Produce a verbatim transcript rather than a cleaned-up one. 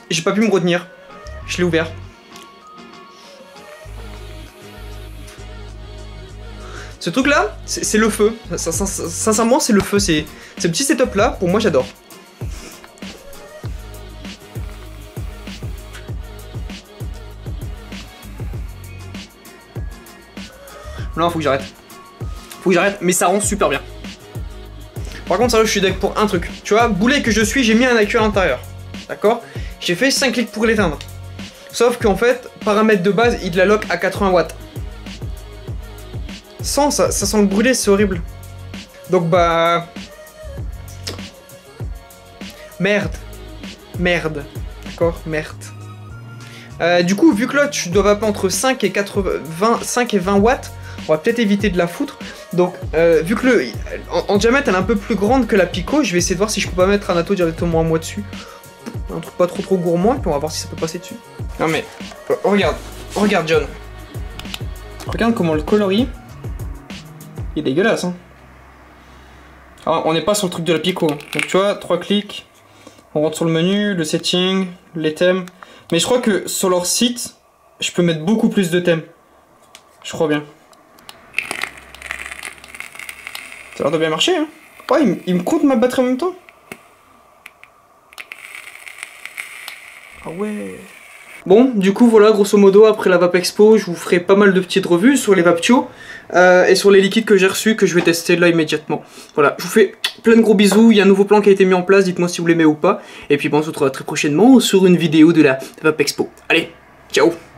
j'ai pas pu me retenir. Je l'ai ouvert. Ce truc là, c'est le feu. Sincèrement, c'est le feu. C'est ce petit setup là, pour moi, j'adore. Non, faut que j'arrête. Faut que j'arrête, mais ça rend super bien. Par contre, sérieux, je suis d'accord pour un truc. Tu vois, boulet que je suis, j'ai mis un accu à l'intérieur. D'accord? J'ai fait cinq clics pour l'éteindre. Sauf qu'en fait, paramètre de base, il la lock à quatre-vingts watts. Sans, ça, ça sent le brûler, c'est horrible. Donc bah... Merde. Merde. D'accord? Merde. Euh, du coup, vu que là, tu dois vaper entre cinq et quatre-vingts, cinq et vingt watts, on va peut-être éviter de la foutre. Donc, euh, vu que le... En, en diamètre, elle est un peu plus grande que la Pico, je vais essayer de voir si je peux pas mettre un atto directement à moi dessus. Un truc pas trop trop gourmand, et puis on va voir si ça peut passer dessus. Non mais, regarde. Regarde, John. Regarde comment le coloris... Il est dégueulasse, hein. Alors, on n'est pas sur le truc de la Pico. Donc tu vois, trois clics, on rentre sur le menu, le setting, les thèmes. Mais je crois que sur leur site, je peux mettre beaucoup plus de thèmes. Je crois bien. Ça a l'air de bien marcher, hein. Ouais, il, il me compte ma batterie en même temps. Ah ouais. Bon, du coup, voilà, grosso modo, après la Vape Expo, je vous ferai pas mal de petites revues sur les Vaptio euh, et sur les liquides que j'ai reçus, que je vais tester là immédiatement. Voilà, je vous fais plein de gros bisous, il y a un nouveau plan qui a été mis en place, dites-moi si vous l'aimez ou pas. Et puis bon, on se retrouvera très prochainement sur une vidéo de la Vape Expo. Allez, ciao!